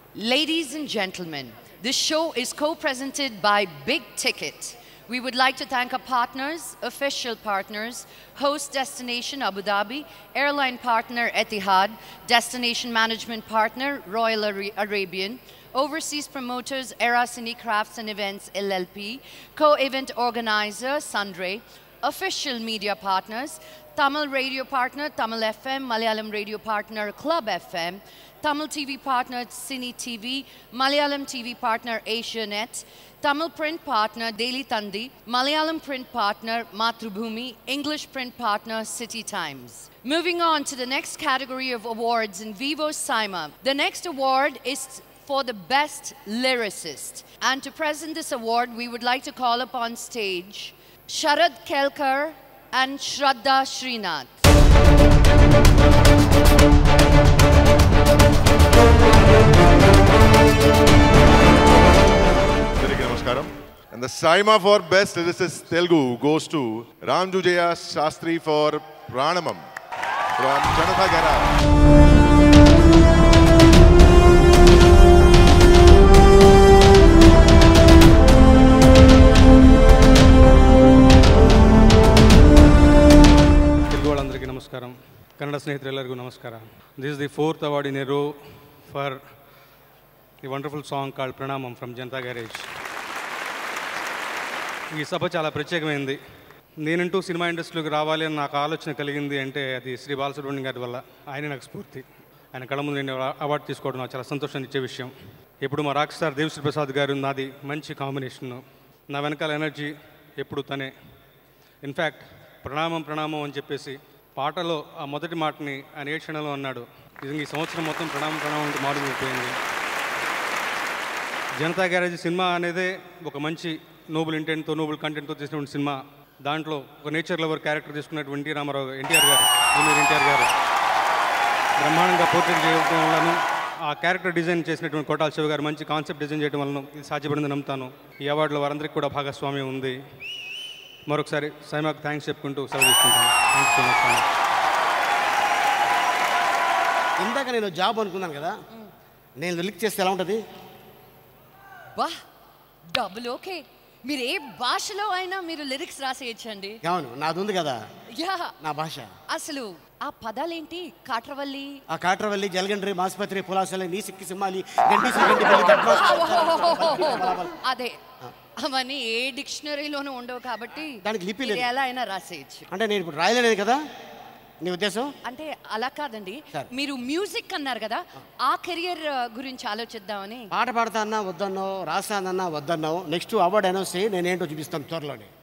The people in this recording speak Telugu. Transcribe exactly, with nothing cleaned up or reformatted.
Ladies and gentlemen, this show is co-presented by Big Ticket. We would like to thank our partners, official partners, host destination Abu Dhabi, airline partner Etihad, destination management partner Royal Arabian, overseas promoters Era Cine Crafts and Events L L P, co-event organizer Sundray, official media partners, Tamil radio partner Tamil F M, Malayalam radio partner Club F M, Tamil T V partner Cine T V, Malayalam T V partner Asianet, Tamil print partner Daily Tandi, Malayalam print partner Mathrubhumi, English print partner City Times. Moving on to the next category of awards in Vivo Saima. The next award is for the best lyricist. And to present this award, we would like to call upon stage Sharad Kelkar and Shraddha Srinath. And the Saima for Best Lyricist Telugu goes to Ramjujaya Shastri for Pranamam from Janata Garage. Namaskaram. Kannada Snehitrulargu Namaskara. This is the fourth award in a row for a wonderful song called Pranamam from Janata Garage. ఈ సభ చాలా ప్రత్యేకమైంది. నేనంటూ సినిమా ఇండస్ట్రీలోకి రావాలి అని నాకు ఆలోచన కలిగింది అంటే అది శ్రీ బాలసుబ్రహ్మణ్యం గారి వల్ల. ఆయన నాకు స్ఫూర్తి. ఆయన కళ్ళ ముందు నేను అవార్డు తీసుకోవడం నాకు చాలా సంతోషాన్ని ఇచ్చే విషయం. ఎప్పుడు మా రాక్ స్టార్ దేవిశ్రీ ప్రసాద్ గారు నాది మంచి కాంబినేషను. నా వెనకాల ఎనర్జీ ఎప్పుడు తనే. ఇన్ఫ్యాక్ట్ ప్రణామం ప్రణామం అని చెప్పేసి పాటలో ఆ మొదటి మాటని ఆయన ఏ క్షణంలో అన్నాడు. నిజంగా ఈ సంవత్సరం మొత్తం ప్రణామం ప్రణామం అంటే మారుమోగిపోయింది. జనతా గ్యారేజ్ సినిమా అనేదే ఒక మంచి నోబుల్ ఇంటెంట్తో నోబుల్ కంటెంట్తో చేసినటువంటి సినిమా. దాంట్లో ఒక నేచర్ లవర్ క్యారెక్టర్ తీసుకున్నటువంటి ఎన్టీ రామారావు ఎన్టీఆర్ గారు జూనియర్ ఎన్టీఆర్ గారు బ్రహ్మాండంగా పోర్ట్రేట్ చేయడం వలన, ఆ క్యారెక్టర్ డిజైన్ చేసినటువంటి కోటాల శివ గారు మంచి కాన్సెప్ట్ డిజైన్ చేయడం వలన ఇది సాధ్యపడిందని నమ్ముతాను. ఈ అవార్డులో వారందరికీ కూడా భాగస్వామ్యం ఉంది. మరొకసారి సైమాకు థ్యాంక్స్ చెప్పుకుంటూ సెలవు తీసుకుంటాను. Thank you so much. ఇందాక నేను జాబ్ అనుకున్నాను కదా, నేను లిక్ చేస్తే ఎలా ఉంటుంది? వా డబుల్ ఓకే. మీరు ఏ భాషలో అయినా మీరు లిరిక్స్ రాసేయచ్చండి. అవును, నాది ఉంది కదా యా నా భాష. అసలు ఆ పదాలేంటి? కాట్రవల్లి, ఆ కాట్రవల్లి, జలగండ్రి, మాస్పత్రి, పులాసలి, నీ సిక్కి సింహాలి, అదే అవన్నీ ఏ డిక్షనరీలోనూ ఉండవు కాబట్టి దానికి లిపి లేదు. ఎలా అయినా రాసేయచ్చు. అంటే నేను ఇప్పుడు రాయలేదు కదా నీ ఉద్దేశం? అంటే అలా కాదండి, మీరు మ్యూజిక్ అన్నారు కదా, ఆ కెరియర్ గురించి ఆలోచిద్దామని. పాట పాడతా అన్నా వద్దన్నావు, రాస్తానన్నా వద్దన్నావు. నెక్స్ట్ అవార్డు అనౌన్స్ చేయి, నేనేంటో చూపిస్తాను త్వరలోనే.